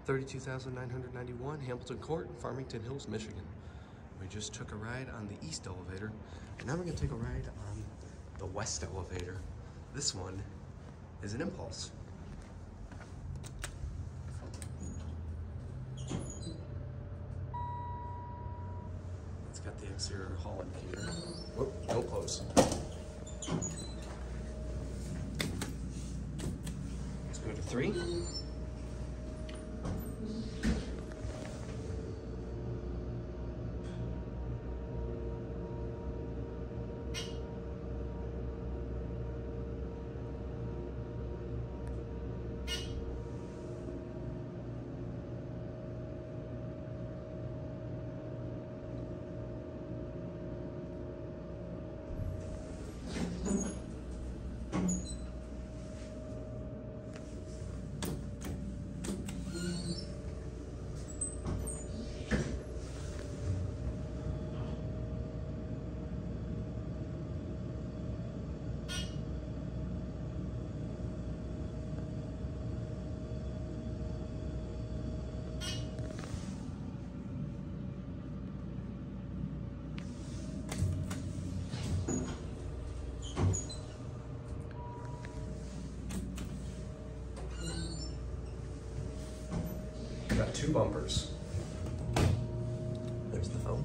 32,991 Hamilton Court, Farmington Hills, Michigan. We just took a ride on the east elevator, and now we're gonna take a ride on the west elevator. This one is an Impulse. It's got the exterior hall indicator. Whoop, don't close. Let's go to 3. Got 2 bumpers. There's the phone.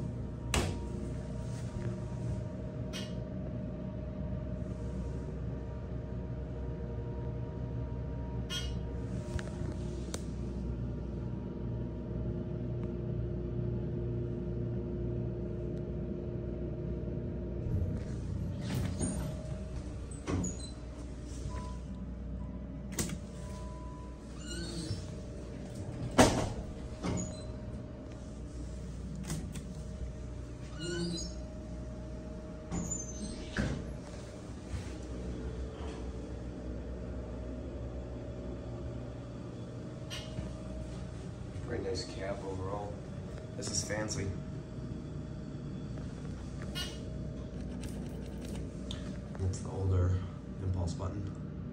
Very nice cab overall. This is fancy. That's the older Impulse button.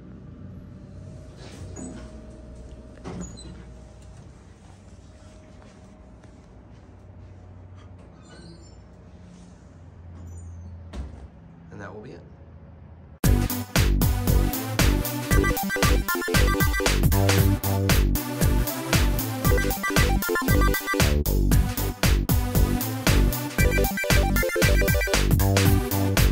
And that will be it.